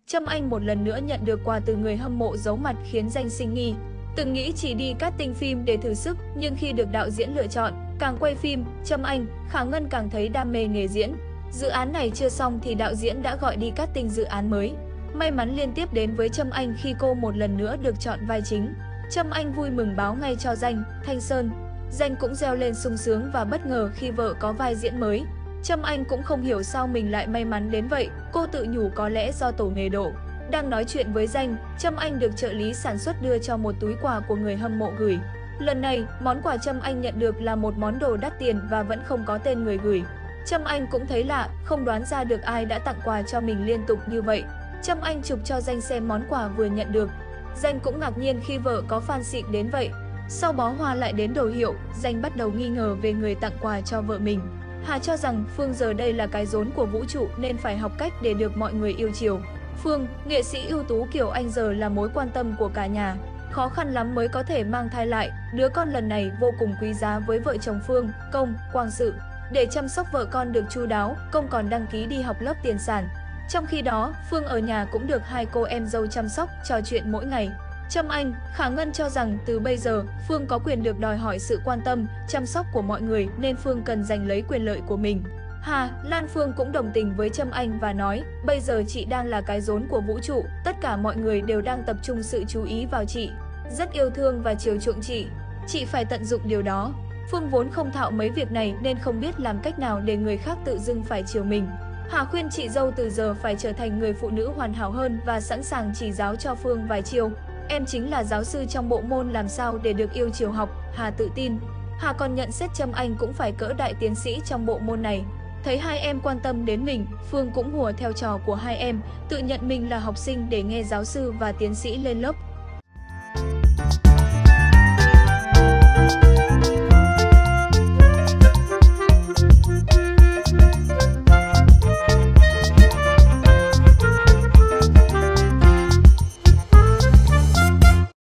Trâm Anh một lần nữa nhận được quà từ người hâm mộ giấu mặt khiến Danh sinh nghi. Từng nghĩ chỉ đi casting phim để thử sức, nhưng khi được đạo diễn lựa chọn, càng quay phim, Trâm Anh, Khả Ngân càng thấy đam mê nghề diễn. Dự án này chưa xong thì đạo diễn đã gọi đi casting dự án mới. May mắn liên tiếp đến với Trâm Anh khi cô một lần nữa được chọn vai chính. Trâm Anh vui mừng báo ngay cho Danh, Thanh Sơn. Danh cũng reo lên sung sướng và bất ngờ khi vợ có vai diễn mới. Trâm Anh cũng không hiểu sao mình lại may mắn đến vậy, cô tự nhủ có lẽ do tổ nghề độ. Đang nói chuyện với Danh, Trâm Anh được trợ lý sản xuất đưa cho một túi quà của người hâm mộ gửi. Lần này, món quà Trâm Anh nhận được là một món đồ đắt tiền và vẫn không có tên người gửi. Trâm Anh cũng thấy lạ, không đoán ra được ai đã tặng quà cho mình liên tục như vậy. Trâm Anh chụp cho Danh xem món quà vừa nhận được. Danh cũng ngạc nhiên khi vợ có fan xịn đến vậy. Sau bó hoa lại đến đồ hiệu, Danh bắt đầu nghi ngờ về người tặng quà cho vợ mình. Hà cho rằng Phương giờ đây là cái rốn của vũ trụ nên phải học cách để được mọi người yêu chiều. Phương, nghệ sĩ ưu tú kiểu anh giờ là mối quan tâm của cả nhà. Khó khăn lắm mới có thể mang thai lại, đứa con lần này vô cùng quý giá với vợ chồng Phương, Công, Quang Sự. Để chăm sóc vợ con được chu đáo, Công còn đăng ký đi học lớp tiền sản. Trong khi đó, Phương ở nhà cũng được hai cô em dâu chăm sóc, trò chuyện mỗi ngày. Trâm Anh, Khả Ngân cho rằng từ bây giờ, Phương có quyền được đòi hỏi sự quan tâm, chăm sóc của mọi người nên Phương cần giành lấy quyền lợi của mình. Hà, Lan Phương cũng đồng tình với Trâm Anh và nói, bây giờ chị đang là cái rốn của vũ trụ, tất cả mọi người đều đang tập trung sự chú ý vào chị. Rất yêu thương và chiều chuộng chị phải tận dụng điều đó. Phương vốn không thạo mấy việc này nên không biết làm cách nào để người khác tự dưng phải chiều mình. Hà khuyên chị dâu từ giờ phải trở thành người phụ nữ hoàn hảo hơn và sẵn sàng chỉ giáo cho Phương vài chiều. Em chính là giáo sư trong bộ môn làm sao để được yêu chiều học, Hà tự tin. Hà còn nhận xét Trâm Anh cũng phải cỡ đại tiến sĩ trong bộ môn này. Thấy hai em quan tâm đến mình, Phương cũng hùa theo trò của hai em, tự nhận mình là học sinh để nghe giáo sư và tiến sĩ lên lớp.